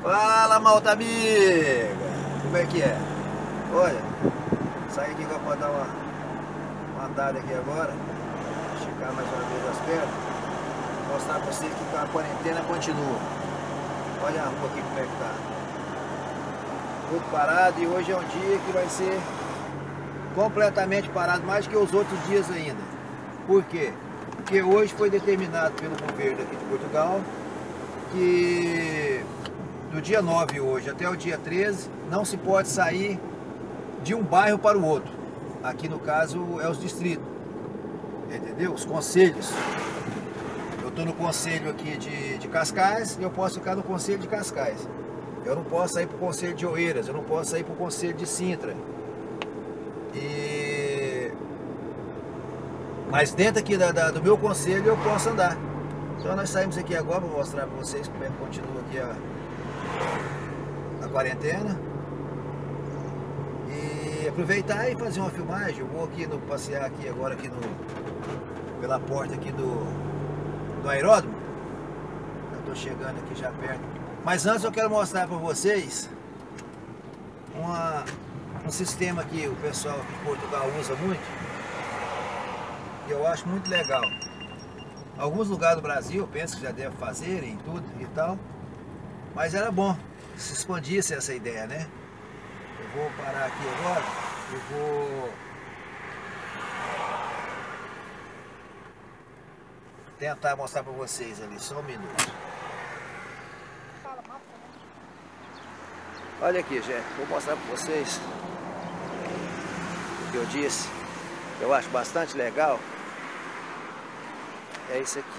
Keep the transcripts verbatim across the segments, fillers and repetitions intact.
Fala, malta amiga! Como é que é? Olha, saí aqui para dar uma, uma andada aqui agora, esticar mais uma vez as pernas, mostrar para vocês que a quarentena continua. Olha a rua aqui como é que tá. Tudo parado, e hoje é um dia que vai ser completamente parado, mais que os outros dias ainda. Por quê? Porque hoje foi determinado pelo governo aqui de Portugal que do dia nove hoje até o dia treze não se pode sair de um bairro para o outro. Aqui no caso é os distritos, entendeu? Os concelhos. Eu estou no concelho aqui de, de Cascais e eu posso ficar no concelho de Cascais. Eu não posso sair para o concelho de Oeiras, eu não posso sair para o concelho de Sintra. E... Mas dentro aqui da, da, do meu concelho eu posso andar. Então nós saímos aqui agora para mostrar para vocês como é que continua aqui a, a quarentena. E aproveitar e fazer uma filmagem. Eu vou aqui no, passear aqui agora aqui no, pela porta aqui do, do aeródromo. Eu estou chegando aqui já perto. Mas antes eu quero mostrar para vocês uma, um sistema que o pessoal de Portugal usa muito. E eu acho muito legal. Alguns lugares do Brasil, eu penso que já deve fazer em tudo e tal. Mas era bom se expandisse essa ideia, né? Eu vou parar aqui agora e vou tentar mostrar para vocês ali, só um minuto. Olha aqui, gente, vou mostrar para vocês o que eu disse, que eu acho bastante legal. É isso aqui.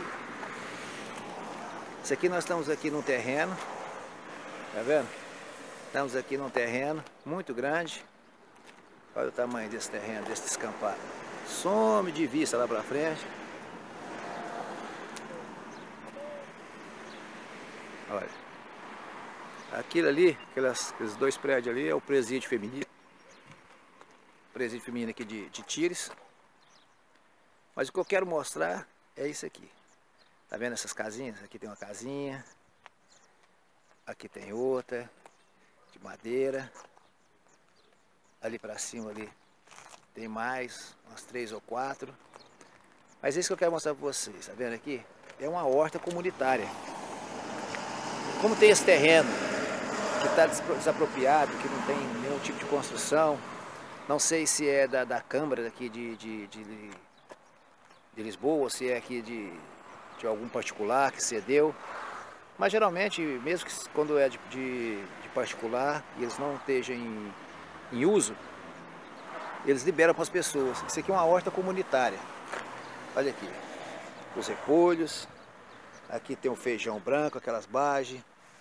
Isso aqui nós estamos aqui num terreno, tá vendo? Estamos aqui num terreno muito grande. Olha o tamanho desse terreno, desse descampado. Some de vista lá pra frente. Olha. Aquilo ali, aquelas, aqueles dois prédios ali é o presídio feminino. Presídio feminino aqui de, de Tires. Mas o que eu quero mostrar é isso aqui. Tá vendo essas casinhas? Aqui tem uma casinha. Aqui tem outra. De madeira. Ali pra cima ali tem mais, umas três ou quatro. Mas é isso que eu quero mostrar pra vocês. Tá vendo aqui? É uma horta comunitária. Como tem esse terreno que está desapropriado, que não tem nenhum tipo de construção. Não sei se é da, da Câmara daqui de, de, de, de Lisboa, ou se é aqui de, de algum particular que cedeu. Mas geralmente, mesmo que quando é de, de, de particular e eles não estejam em, em uso, eles liberam para as pessoas. Isso aqui é uma horta comunitária. Olha aqui, os repolhos. Aqui tem o feijão branco, aquelas bages.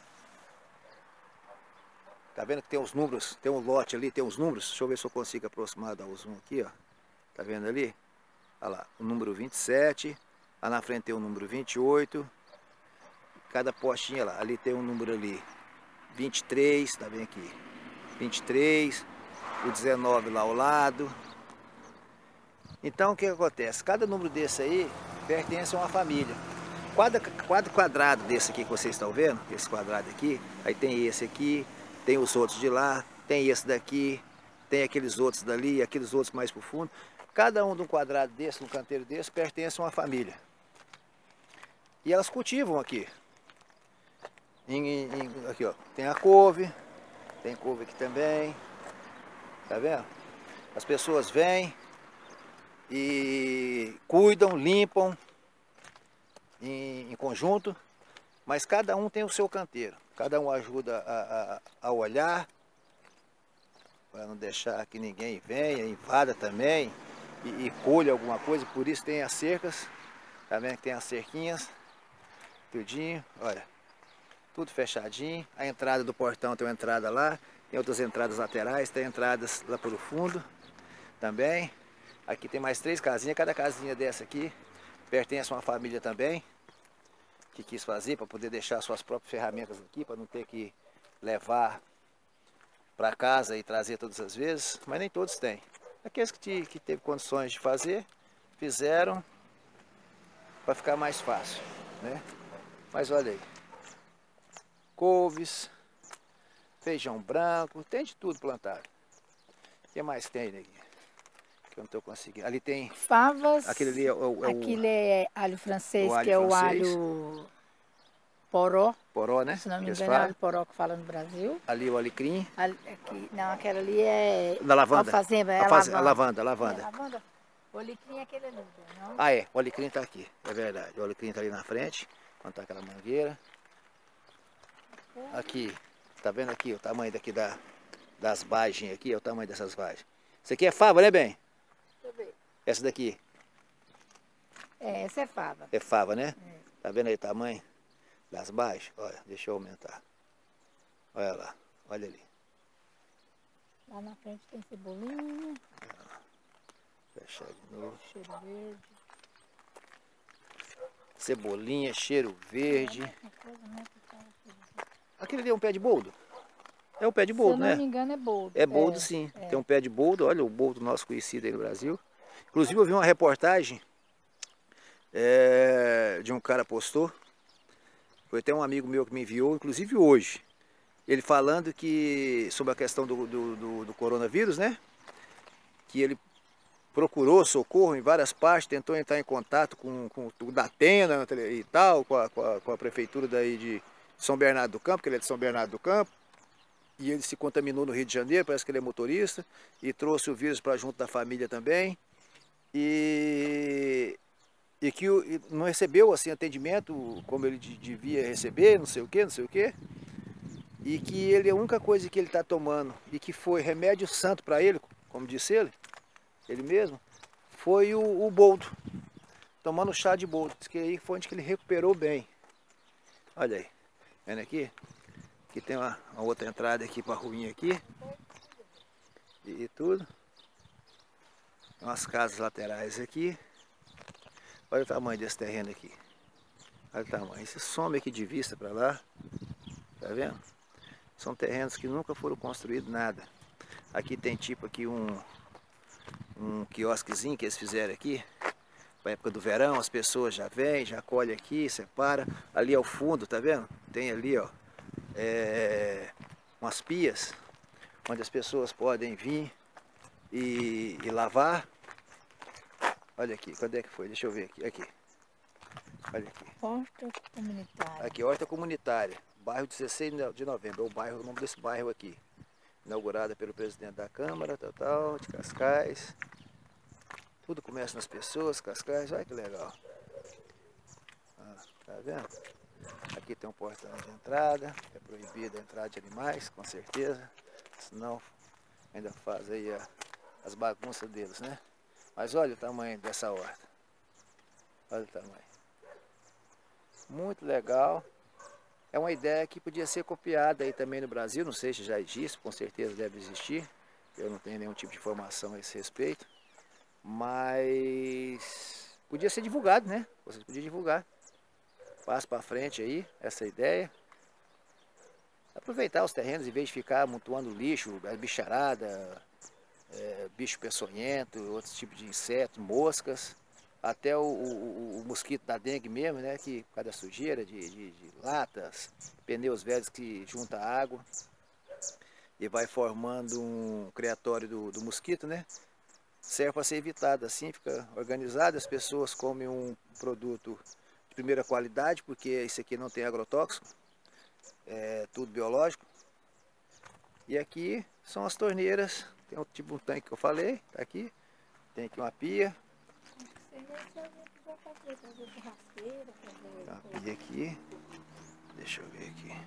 Tá vendo que tem os números, tem um lote ali, tem os números. Deixa eu ver se eu consigo aproximar, dar o zoom aqui, ó. Tá vendo ali? Olha lá, o número vinte e sete. Lá na frente tem o número vinte e oito. Cada postinha lá, ali tem um número ali. vinte e três, tá vendo aqui? vinte e três. O dezenove lá ao lado. Então o que acontece? Cada número desse aí pertence a uma família. Cada, cada quadrado desse aqui que vocês estão vendo, esse quadrado aqui, aí tem esse aqui, tem os outros de lá, tem esse daqui, tem aqueles outros dali, aqueles outros mais pro fundo. Cada um de um quadrado desse, num canteiro desse, pertence a uma família. E elas cultivam aqui. Em, em, aqui ó, tem a couve, tem couve aqui também, tá vendo? As pessoas vêm e cuidam, limpam em, em conjunto, mas cada um tem o seu canteiro. Cada um ajuda a, a, a olhar, para não deixar que ninguém venha, invada também e, e colha alguma coisa. Por isso tem as cercas, tá vendo que tem as cerquinhas, tudinho, olha. Tudo fechadinho. A entrada do portão tem uma entrada lá. Tem outras entradas laterais. Tem entradas lá para o fundo também. Aqui tem mais três casinhas. Cada casinha dessa aqui pertence a uma família também, que quis fazer para poder deixar suas próprias ferramentas aqui, para não ter que levar para casa e trazer todas as vezes. Mas nem todos têm. Aqueles que, que teve condições de fazer, fizeram para ficar mais fácil, né? Mas olha aí. Couves, feijão branco, tem de tudo plantado. O que mais tem aqui? Que eu não estou conseguindo. Ali tem... Favas. Aquele ali é o... É o aquele é alho francês, o alho que é o francês. alho poró. Poró, né? Se não me Que eles engano, é falam. alho poró que fala no Brasil. Ali o alecrim. Ali, aqui, não, aquela ali é... Da lavanda. Alfazema, é a, a faz... lavanda. a lavanda. A lavanda. É, lavanda. O alecrim é aquele ali, não? Ah, é. O alecrim está aqui. É verdade. O alecrim está ali na frente. Quando tá aquela mangueira. Aqui. Tá vendo aqui o tamanho daqui da, das vagens aqui? É o tamanho dessas vagens. Isso aqui é fava, né, bem? Deixa eu ver. Essa daqui. É, essa é fava. É fava, né? É. Tá vendo aí o tamanho das baixas? Olha, deixa eu aumentar. Olha lá, olha ali. Lá na frente tem cebolinha. Fechar de novo. Cheiro verde. Cebolinha, cheiro verde. É, coisa, né, que fala cheiro verde. Aquele ali é um pé de boldo? É um pé de boldo, né? Se eu não me engano é boldo. É boldo, é, sim. É. Tem um pé de boldo, olha o boldo nosso conhecido aí no Brasil. Inclusive eu vi uma reportagem é, de um cara postou. Foi até um amigo meu que me enviou, inclusive hoje. Ele falando que sobre a questão do, do, do, do coronavírus, né? Que ele procurou socorro em várias partes, tentou entrar em contato com, com o Datena e tal, com a, com, a, com a prefeitura daí de São Bernardo do Campo, que ele é de São Bernardo do Campo. E ele se contaminou no Rio de Janeiro, parece que ele é motorista, e trouxe o vírus para junto da família também. E, e que não recebeu assim atendimento como ele devia receber, não sei o que, não sei o que. E que ele, a única coisa que ele está tomando, e que foi remédio santo para ele, como disse ele, ele mesmo, foi o, o boldo. Tomando chá de boldo. Diz que aí foi onde que ele recuperou bem. Olha aí, vendo aqui? Aqui tem uma, uma outra entrada aqui para a ruinha aqui. E, e tudo. Tem umas casas laterais aqui. Olha o tamanho desse terreno aqui. Olha o tamanho. Esse some aqui de vista para lá. Tá vendo? São terrenos que nunca foram construídos nada. Aqui tem tipo aqui um, um quiosquezinho que eles fizeram aqui. Para a época do verão, as pessoas já vêm, já colhem aqui, separa. Ali ao fundo, tá vendo? Tem ali, ó, é, umas pias, onde as pessoas podem vir e, e lavar. Olha aqui, cadê que foi? Deixa eu ver aqui. Aqui. Olha aqui. Horta comunitária. Aqui, horta comunitária. Bairro dezesseis de novembro, é o, bairro, o nome desse bairro aqui. Inaugurada pelo presidente da Câmara, tal, tal, de Cascais. Tudo começa nas pessoas, Cascais, olha que legal. Ah, tá vendo? Aqui tem um portão de entrada, é proibida a entrada de animais, com certeza. Senão ainda faz aí a, as bagunças deles, né? Mas olha o tamanho dessa horta. Olha o tamanho. Muito legal. É uma ideia que podia ser copiada aí também no Brasil, não sei se já existe, com certeza deve existir. Eu não tenho nenhum tipo de informação a esse respeito. Mas podia ser divulgado, né? Vocês podiam divulgar. Passa para frente aí essa ideia. Aproveitar os terrenos em vez de ficar amontoando lixo, bicharada, é, bicho peçonhento, outros tipos de insetos, moscas. Até o, o, o mosquito da dengue mesmo, né? Que por causa da sujeira de, de, de latas, pneus velhos que junta água e vai formando um criatório do, do mosquito, né? Serve para ser evitado, assim fica organizado, as pessoas comem um produto de primeira qualidade, porque esse aqui não tem agrotóxico, é tudo biológico. E aqui são as torneiras, tem um tipo um tanque que eu falei, tá aqui, tem aqui uma pia. A pia aqui, deixa eu ver aqui,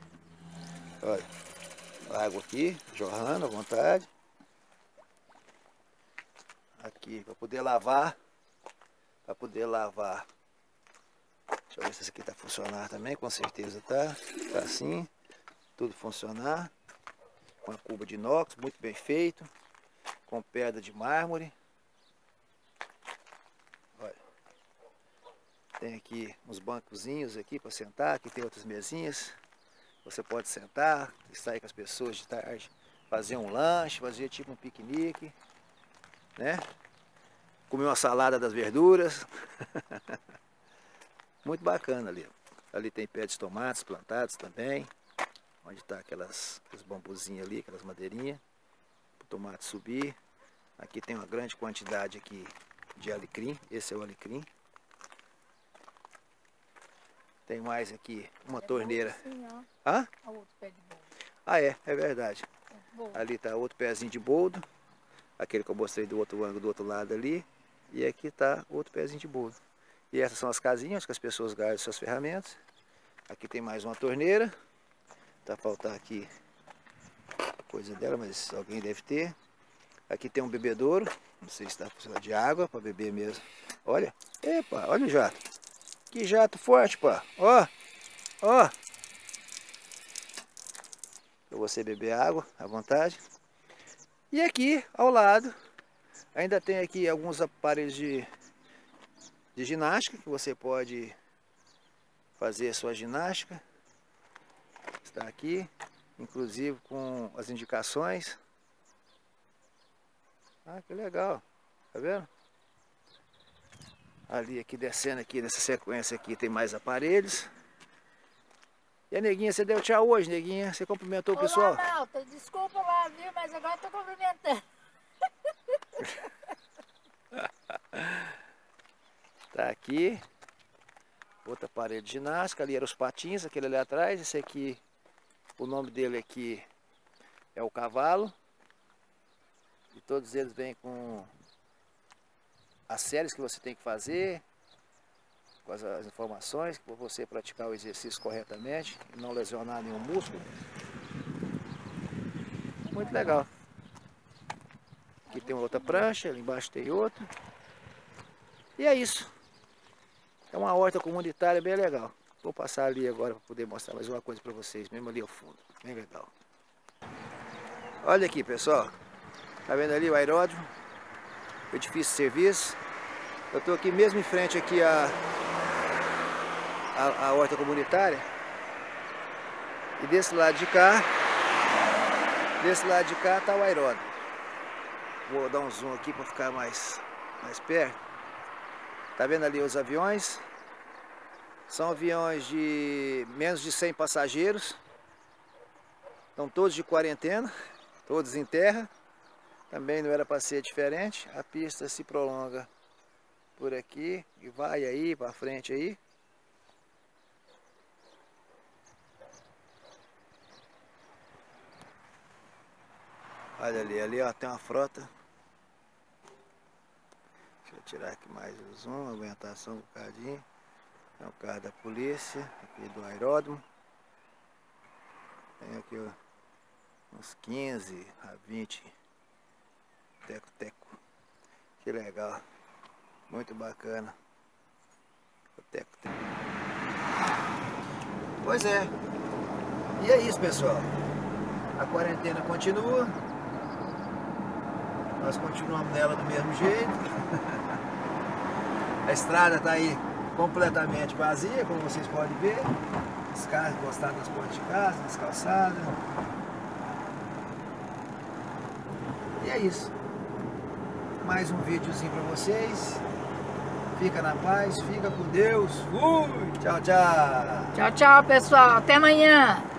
olha, água aqui, jorrando à vontade. Aqui, para poder lavar, para poder lavar. Deixa eu ver se esse aqui está funcionando também, com certeza tá. Tá assim, tudo funcionar. Com a cuba de inox, muito bem feito. Com pedra de mármore. Olha. Tem aqui uns bancozinhos aqui para sentar, aqui tem outras mesinhas. Você pode sentar, sair com as pessoas de tarde, fazer um lanche, fazer tipo um piquenique. Né? Comer uma salada das verduras. Muito bacana ali. Ali tem pé de tomates plantados também. onde está aquelas, aqueles bambuzinhos ali, aquelas madeirinhas, para o tomate subir. Aqui tem uma grande quantidade aqui de alecrim, esse é o alecrim. Tem mais aqui uma é torneira. Sim, ó. Hã? A outro pé de boldo. Ah é, é verdade. É ali está outro pezinho de boldo, aquele que eu mostrei do outro ângulo, do outro lado ali. E aqui está outro pezinho de boldo. E essas são as casinhas que as pessoas guardam suas ferramentas. Aqui tem mais uma torneira. Tá faltar aqui coisa dela, mas alguém deve ter. Aqui tem um bebedouro. Não sei se está precisando de água para beber mesmo. Olha, epa, olha o jato. Que jato forte, pá. Ó, ó. Para você beber água à vontade. E aqui ao lado ainda tem aqui alguns aparelhos de, de ginástica que você pode fazer a sua ginástica. Está aqui, inclusive com as indicações. Ah, que legal, tá vendo? Ali aqui descendo aqui nessa sequência aqui tem mais aparelhos. E a Neguinha, você deu tchau hoje, Neguinha? Você cumprimentou o pessoal? Olá, Malta, desculpa lá, viu? Mas agora eu tô cumprimentando. Tá aqui. Outra parede de ginástica. Ali eram os patins, aquele ali atrás. Esse aqui, o nome dele aqui é o cavalo. E todos eles vêm com as séries que você tem que fazer, com as, as informações, para você praticar o exercício corretamente e não lesionar nenhum músculo. Muito legal. Aqui tem outra prancha, ali embaixo tem outra. E é isso. É uma horta comunitária bem legal. Vou passar ali agora para poder mostrar mais uma coisa para vocês, mesmo ali ao fundo. Bem legal. Olha aqui, pessoal. Tá vendo ali o aeródromo? O edifício de serviço. Eu estou aqui mesmo em frente aqui a, a, a horta comunitária. E desse lado de cá, desse lado de cá está o aeródromo. Vou dar um zoom aqui para ficar mais, mais perto. Tá vendo ali os aviões? São aviões de menos de cem passageiros. Estão todos de quarentena, todos em terra. Também não era para ser diferente. A pista se prolonga por aqui e vai aí para frente aí. Olha ali, ali ó, tem uma frota. Deixa eu tirar aqui mais o zoom, aguentação um bocadinho. É o carro da polícia, aqui do aeródromo. Tem aqui ó, uns quinze a vinte teco-teco. Que legal. Muito bacana. O teco-teco. Pois é. E é isso, pessoal. A quarentena continua. Nós continuamos nela do mesmo jeito. A estrada está aí completamente vazia, como vocês podem ver. Os carros encostados nas portas de casa, nas calçadas. E é isso. Mais um videozinho para vocês. Fica na paz, fica com Deus. Fui! Tchau, tchau! Tchau, tchau, pessoal. Até amanhã!